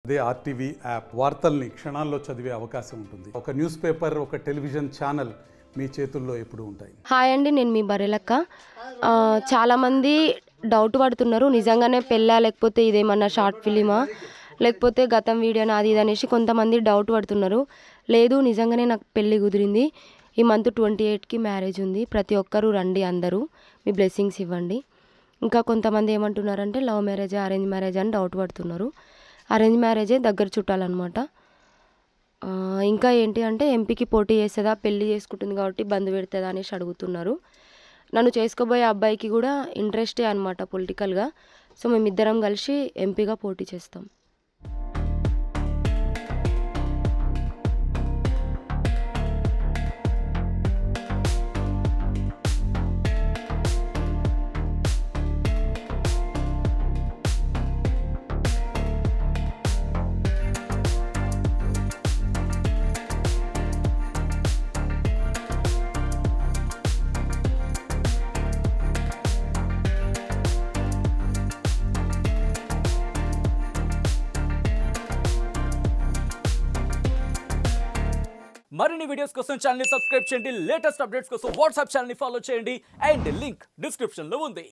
అదే RTV app వార్తల్ని క్షణాల్లో చదివే అవకాశం ఉంటుంది. ఒక న్యూస్ పేపర్, ఒక టెలివిజన్ ఛానల్ మీ చేతుల్లో ఎప్పుడూ ఉంటాయి. హాయ్ అండి, నేను మీ బర్రెలక్క. చాలామంది డౌట్ పడుతున్నారు, నిజంగానే పెళ్ళా లేకపోతే ఇదేమన్నా షార్ట్ ఫిలిమా లేకపోతే గతం వీడియోనా అది ఇది అనేసి కొంతమంది డౌట్ పడుతున్నారు. లేదు, నిజంగానే నాకు పెళ్ళి కుదిరింది. ఈ మంత్ 28కి మ్యారేజ్ ఉంది. ప్రతి ఒక్కరూ రండి, అందరూ మీ బ్లెస్సింగ్స్ ఇవ్వండి. ఇంకా కొంతమంది ఏమంటున్నారంటే లవ్ మ్యారేజ్, అరేంజ్ మ్యారేజ్ అని డౌట్ పడుతున్నారు. అరేంజ్ మ్యారేజే, దగ్గర చుట్టాలన్నమాట. ఇంకా ఏంటి అంటే ఎంపీకి పోటీ చేస్తుందా, పెళ్ళి చేసుకుంటుంది కాబట్టి బంద్ పెడుతుందా అనేసి అడుగుతున్నారు. నన్ను చేసుకోబోయే అబ్బాయికి కూడా ఇంట్రెస్టే అనమాట పొలిటికల్గా. సో మేమిద్దరం కలిసి ఎంపీగా పోటీ చేస్తాం. మరిన్ని వీడియోస్ కోసం ఛానల్ ని సబ్స్క్రైబ్ చేయండి. లేటెస్ట్ అప్డేట్స్ కోసం వాట్సాప్ ఛానల్ ని ఫాలో చేయండి. అండ్ లింక్ డిస్క్రిప్షన్ లో ఉంది.